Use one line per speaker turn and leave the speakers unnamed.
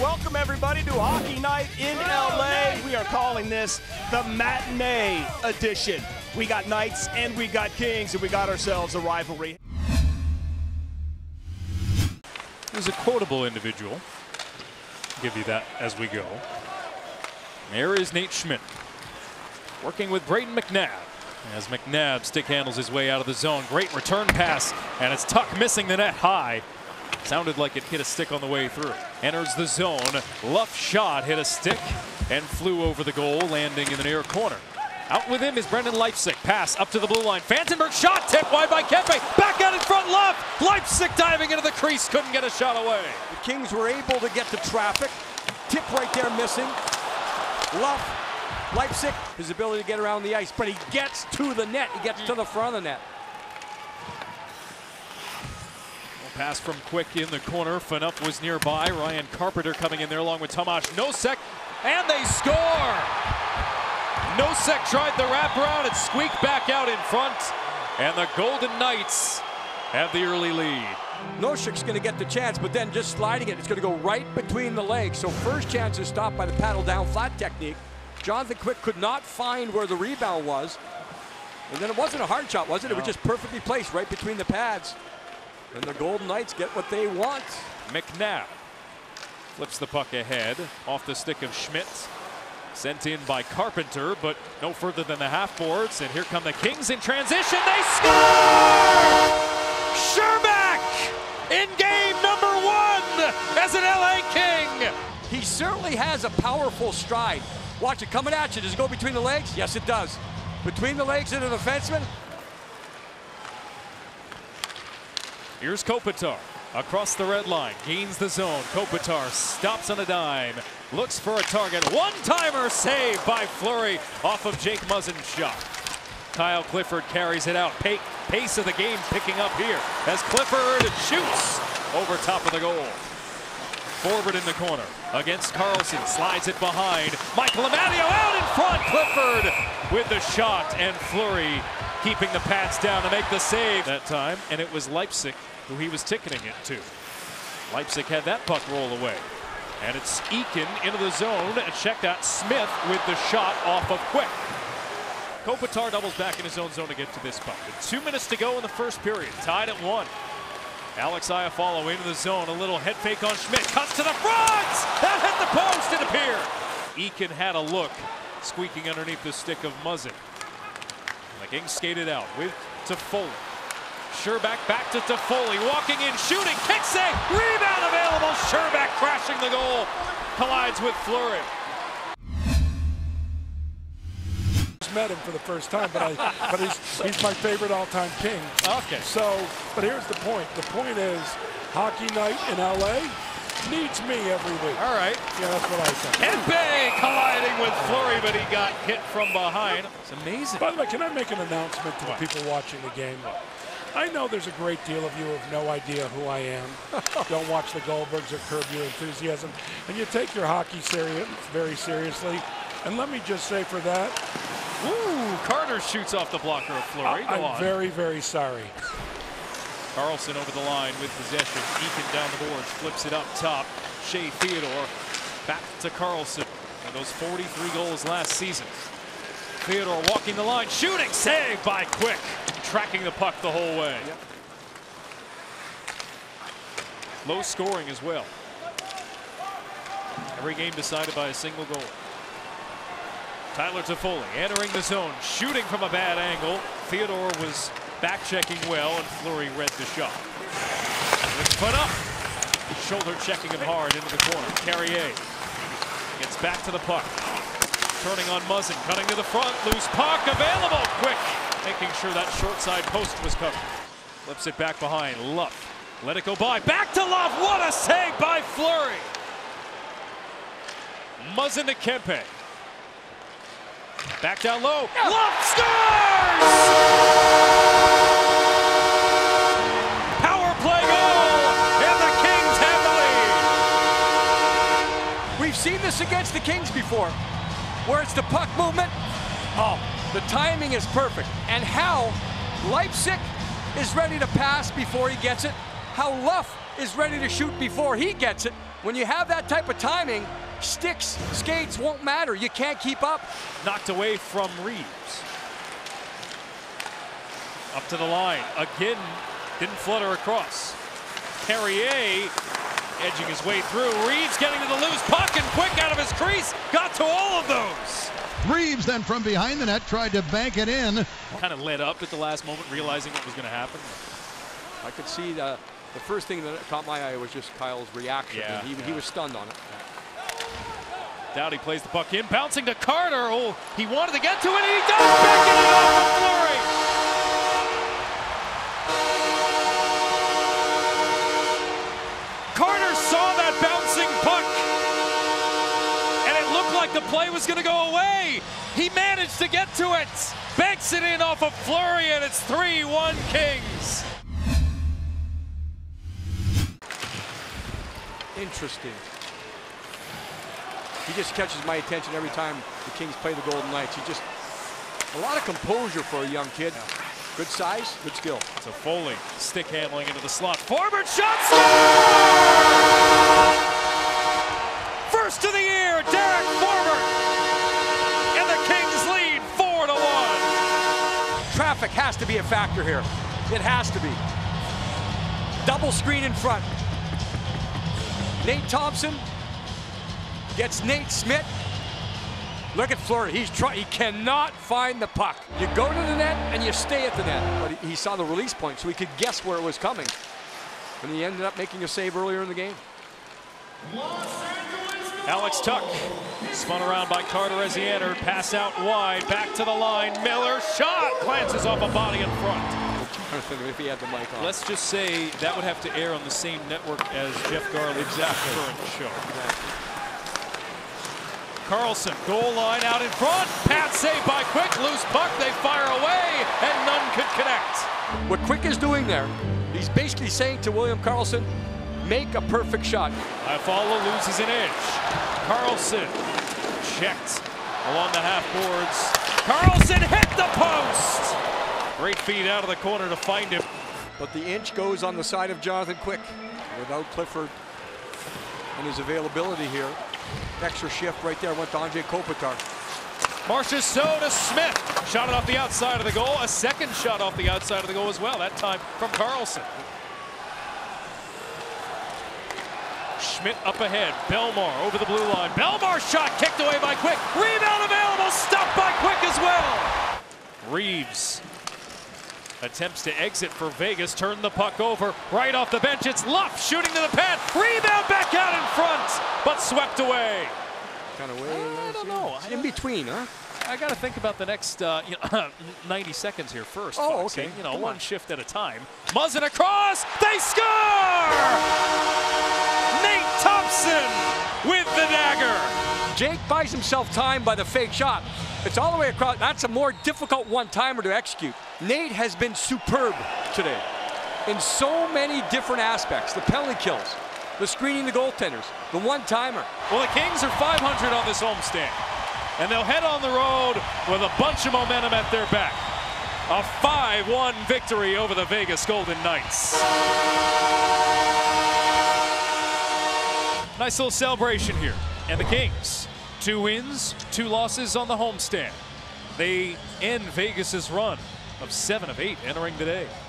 Welcome everybody to Hockey Night in LA. We are calling this the matinee edition. We got Knights and we got Kings, and we got ourselves a rivalry.
There's a quotable individual. I'll give you that as we go. There is Nate Schmidt working with Brayden McNabb. As McNabb stick handles his way out of the zone. Great return pass, and it's Tuck missing the net high. Sounded like it hit a stick on the way through. Enters the zone. Luff shot hit a stick and flew over the goal, landing in the near corner. Out with him is Brendan Leipsic. Pass up to the blue line. Vandenberg shot tipped wide by Kempe. Back out in front, Luff. Leipsic diving into the crease. Couldn't get a shot away.
The Kings were able to get the traffic. Tip right there missing. Luff. Leipsic, his ability to get around the ice, but he gets to the net. He gets to the front of the net.
Pass from Quick in the corner. Phaneuf was nearby. Ryan Carpenter coming in there along with Tomasz Nosek, and they score! Nosek tried the wraparound and squeaked back out in front, and the Golden Knights have the early lead.
Nosek's going to get the chance, but then just sliding it, it's going to go right between the legs. So first chance is stopped by the paddle down flat technique. Jonathan Quick could not find where the rebound was. And then it wasn't a hard shot, was it? No. It was just perfectly placed right between the pads. And the Golden Knights get what they want.
McNabb flips the puck ahead off the stick of Schmidt. Sent in by Carpenter, but no further than the half boards. And here come the Kings in transition. They score! Scherbak in game number 1 as an LA King.
He certainly has a powerful stride. Watch it coming at you. Does it go between the legs? Yes, it does. Between the legs of the defenseman.
Here's Kopitar across the red line, gains the zone. Kopitar stops on a dime, looks for a target. One-timer save by Fleury off of Jake Muzzin's shot. Kyle Clifford carries it out. Pace of the game picking up here as Clifford shoots over top of the goal. Forward in the corner against Carlson, slides it behind. Michael Amadio out in front. Clifford with the shot, and Fleury keeping the pads down to make the save that time, and it was Leipsic who he was ticketing it to. Leipsic had that puck roll away, and it's Eakin into the zone, and checked out Smith with the shot off of Quick. Kopitar doubles back in his own zone to get to this puck. With 2 minutes to go in the first period, tied at 1. Alex Iafallo into the zone, a little head fake on Schmidt, cuts to the front! That hit the post, it appeared. Eakin had a look, squeaking underneath the stick of Muzzin. The Kings skated out with Toffoli. Scherbak back to Toffoli, walking in, shooting, kick save, rebound available. Scherbak crashing the goal, collides with Fleury.
Met him for the first time, but he's my favorite all-time King.
Okay.
So, but here's the point. The point is, Hockey Night in LA needs me every week.
All right.
Yeah, that's what I think.
Kempe colliding with Fleury, but he got hit from behind. It's amazing.
By the way, can I make an announcement to the people watching the game? I know there's a great deal of you who have no idea who I am. Don't watch the Goldbergs or Curb Your Enthusiasm. And you take your hockey very seriously. And let me just say for that,
ooh, Carter shoots off the blocker of Fleury.
I'm very, very sorry.
Carlson over the line with possession. Eakin down the boards, flips it up top. Shea Theodore back to Carlson. And those 43 goals last season. Theodore walking the line, shooting, save by Quick. Tracking the puck the whole way.
Yep.
Low scoring as well. Every game decided by a single goal. Tyler Toffoli entering the zone, shooting from a bad angle. Theodore was back checking well, and Fleury read the shot. It's put up. Shoulder checking him hard into the corner. Carrier gets back to the puck. Turning on Muzzin, cutting to the front. Loose puck available. Quick, making sure that short side post was covered. Flips it back behind. Luff. Let it go by. Back to Luff. What a save by Fleury. Muzzin to Kempe. Back down low. Yeah. Luff scores! Power play goal, and the Kings have the lead.
We've seen this against the Kings before, where it's the puck movement. Oh, the timing is perfect. And how Leipsic is ready to pass before he gets it. How Luff is ready to shoot before he gets it. When you have that type of timing, sticks, skates won't matter. You can't keep up.
Knocked away from Reeves. Up to the line. Again, didn't flutter across. Carrier edging his way through. Reeves getting to the loose puck, and Quick out of his crease. Got to all of those.
Reeves then from behind the net tried to bank it in.
Kind of led up at the last moment, realizing what was going to happen.
I could see the first thing that caught my eye was just Kyle's reaction.
Yeah,
He was stunned on it.
Doughty plays the puck in, bouncing to Carter. Oh, he wanted to get to it, and he does. Backing it off of Fleury. Carter saw that bouncing puck, and it looked like the play was going to go away. He managed to get to it, banks it in off of Fleury, and it's 3-1 Kings.
Interesting. He just catches my attention every time the Kings play the Golden Knights. He just, a lot of composure for a young kid. Good size, good skill.
So Foley, stick handling into the slot. Forward shot, score! First of the year, Derek Forbort. And the Kings lead 4-1.
Traffic has to be a factor here. It has to be. Double screen in front. Nate Thompson gets Nate Schmidt. Look at Fleury. He cannot find the puck. You go to the net and you stay at the net. But he saw the release point, so he could guess where it was coming. And he ended up making a save earlier in the game.
Alex Tuch spun around by Carter as he entered. Pass out wide. Back to the line. Miller shot. Glances off a body in front.
If he had the mic on.
Let's just say that would have to air on the same network as Jeff Garland's current show.
Exactly.
Carlson, goal line out in front. Pass saved by Quick. Loose puck. They fire away, and none could connect.
What Quick is doing there, he's basically saying to William Karlsson, make a perfect shot.
Iafallo loses an inch. Carlson checked along the half boards. Carlson hit the post. Great feed out of the corner to find him.
But the inch goes on the side of Jonathan Quick. Without Clifford and his availability here. Extra shift right there went to Andre Kopitar.
Marchessault to Smith. Shot it off the outside of the goal. A second shot off the outside of the goal as well. That time from Carlson. Schmidt up ahead. Belmar over the blue line. Belmar shot kicked away by Quick. Rebound available. Stopped by Quick as well. Reeves attempts to exit for Vegas. Turn the puck over. Right off the bench. It's Luff shooting to the pad. Rebound back out in front, but swept away.
Kind of way.
I don't know.
In between, huh?
I got to think about the next 90 seconds here first.
Oh,
folks.
okay.
One shift at a time. Muzzin across. They score! Nate Thompson with the dagger.
Jake buys himself time by the fake shot. It's all the way across. That's a more difficult one-timer to execute. Nate has been superb today in so many different aspects. The penalty kills, the screening the goaltenders, the one-timer.
Well, the Kings are 500 on this homestand, and they'll head on the road with a bunch of momentum at their back. A 5-1 victory over the Vegas Golden Knights. Nice little celebration here. And the Kings, 2 wins, 2 losses on the homestand. They end Vegas's run of 7 of 8 entering the day.